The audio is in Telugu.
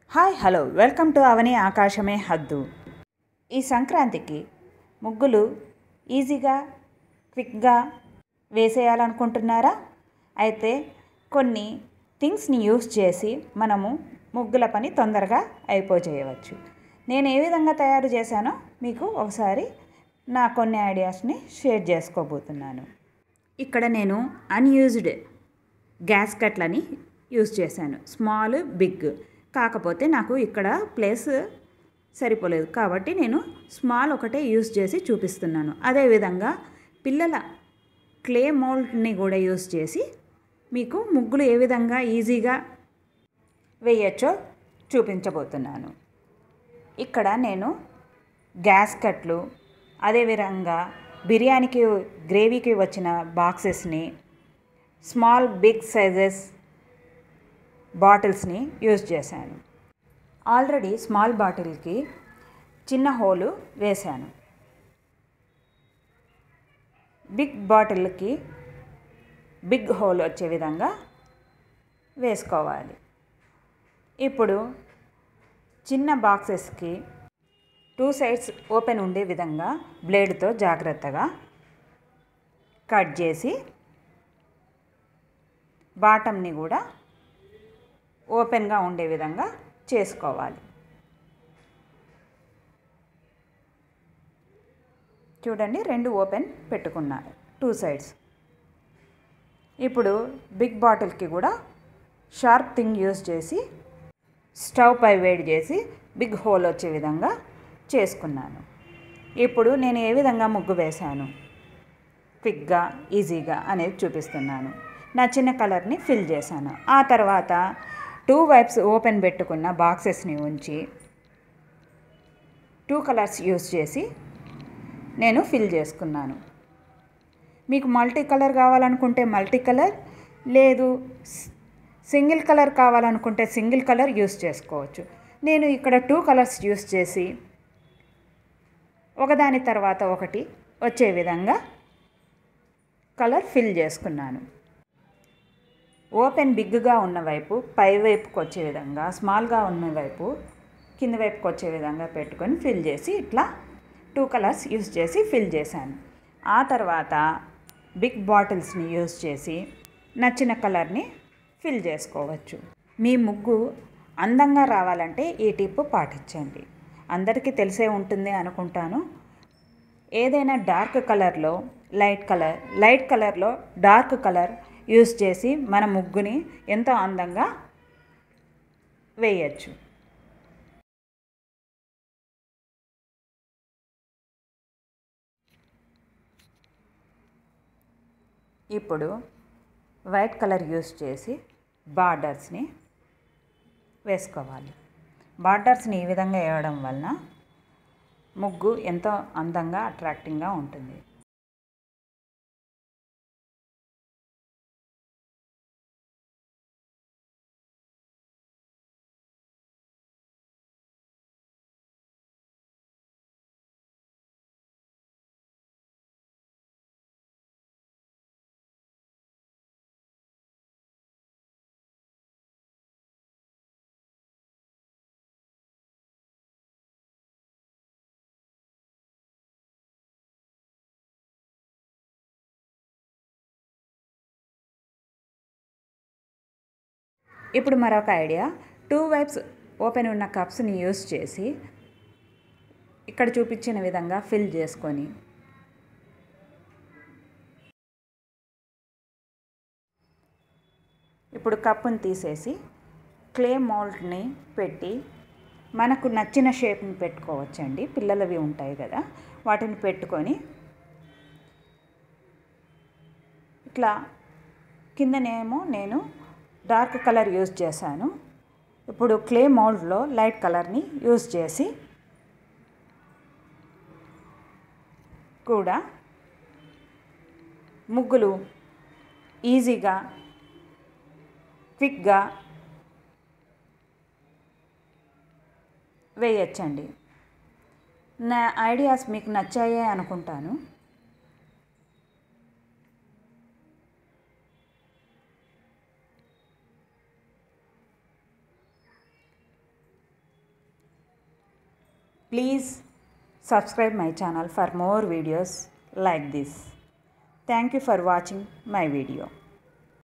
హాయ్ హలో వెల్కమ్ టు అవని ఆకాశమే హద్దు. ఈ సంక్రాంతికి ముగ్గులు ఈజీగా క్విక్గా వేసేయాలనుకుంటున్నారా? అయితే కొన్ని థింగ్స్ని యూస్ చేసి మనము ముగ్గుల పని తొందరగా అయిపోచేయవచ్చు. నేను ఏ విధంగా తయారు చేశానో మీకు ఒకసారి నా కొన్ని ఐడియాస్ని షేర్ చేసుకోబోతున్నాను. ఇక్కడ నేను అన్యూజ్డ్ గ్యాస్ కట్లని యూస్ చేశాను, స్మాల్ బిగ్. కాకపోతే నాకు ఇక్కడ ప్లేస్ సరిపోలేదు కాబట్టి నేను స్మాల్ ఒకటే యూస్ చేసి చూపిస్తున్నాను. అదేవిధంగా పిల్లల క్లే మోల్డ్ని కూడా యూస్ చేసి మీకు ముగ్గులు ఏ విధంగా ఈజీగా వేయచ్చో చూపించబోతున్నాను. ఇక్కడ నేను గ్యాస్ కట్లు, అదేవిధంగా బిర్యానీకి గ్రేవీకి వచ్చిన బాక్సెస్ని, స్మాల్ బిగ్ సైజెస్ బాటిల్స్ని యూజ్ చేశాను. ఆల్రెడీ స్మాల్ బాటిల్కి చిన్న హోలు వేశాను. బిగ్ బాటిల్కి బిగ్ హోల్ వచ్చే విధంగా వేసుకోవాలి. ఇప్పుడు చిన్న బాక్సెస్కి 2 సైడ్స్ ఓపెన్ ఉండే విధంగా బ్లేడ్తో జాగ్రత్తగా కట్ చేసి బాటమ్ని కూడా ఓపెన్గా ఉండే విధంగా చేసుకోవాలి. చూడండి, 2 ఓపెన్ పెట్టుకున్నాను 2 సైడ్స్. ఇప్పుడు బిగ్ బాటిల్కి కూడా షార్ప్ థింగ్ యూజ్ చేసి స్టవ్ పై వేడి చేసి బిగ్ హోల్ వచ్చే విధంగా చేసుకున్నాను. ఇప్పుడు నేను ఏ విధంగా ముగ్గు వేశాను క్విక్గా ఈజీగా అనేది చూపిస్తున్నాను. నచ్చిన కలర్ని ఫిల్ చేశాను. ఆ తర్వాత 2 వైప్స్ ఓపెన్ పెట్టుకున్న బాక్సెస్ని ఉంచి 2 కలర్స్ యూస్ చేసి నేను ఫిల్ చేసుకున్నాను. మీకు మల్టీ కలర్ కావాలనుకుంటే మల్టీ కలర్, లేదు సింగిల్ కలర్ కావాలనుకుంటే సింగిల్ కలర్ యూస్ చేసుకోవచ్చు. నేను ఇక్కడ 2 కలర్స్ యూస్ చేసి ఒకదాని తర్వాత ఒకటి వచ్చే విధంగా కలర్ ఫిల్ చేసుకున్నాను. ఓపెన్ బిగ్గా ఉన్న వైపు పై వైపుకి వచ్చే విధంగా, స్మాల్గా ఉన్న వైపు కింద వైపుకి వచ్చే విధంగా పెట్టుకొని ఫిల్ చేసి ఇట్లా 2 కలర్స్ యూస్ చేసి ఫిల్ చేశాను. ఆ తర్వాత బిగ్ బాటిల్స్ని యూస్ చేసి నచ్చిన కలర్ని ఫిల్ చేసుకోవచ్చు. మీ ముగ్గు అందంగా రావాలంటే ఈ టిప్ పాటించండి. అందరికీ తెలిసే ఉంటుంది అనుకుంటాను. ఏదైనా డార్క్ కలర్లో లైట్ కలర్లో డార్క్ కలర్ యూస్ చేసి మన ముగ్గుని ఎంతో అందంగా వేయచ్చు. ఇప్పుడు వైట్ కలర్ యూస్ చేసి బార్డర్స్ని వేసుకోవాలి. బార్డర్స్ని ఈ విధంగా వేయడం వలన ముగ్గు ఎంతో అందంగా అట్రాక్టింగ్గా ఉంటుంది. ఇప్పుడు మరొక ఐడియా, 2 వైప్స్ ఓపెన్ ఉన్న కప్స్ని యూస్ చేసి ఇక్కడ చూపించిన విధంగా ఫిల్ చేసుకొని ఇప్పుడు కప్పుని తీసేసి క్లే మోల్డ్ని పెట్టి మనకు నచ్చిన షేప్ని పెట్టుకోవచ్చండి. పిల్లలవి ఉంటాయి కదా, వాటిని పెట్టుకొని ఇట్లా కిందనేమో నేను డార్క్ కలర్ యూజ్ చేశాను. ఇప్పుడు క్లే మోల్డ్లో లైట్ కలర్ని యూజ్ చేసి కూడా ముగ్గులు ఈజీగా క్విక్గా వేయచ్చండి. నా ఐడియాస్ మీకు నచ్చాయే అనుకుంటాను. Please subscribe my channel for more videos like this. Thank you for watching my video.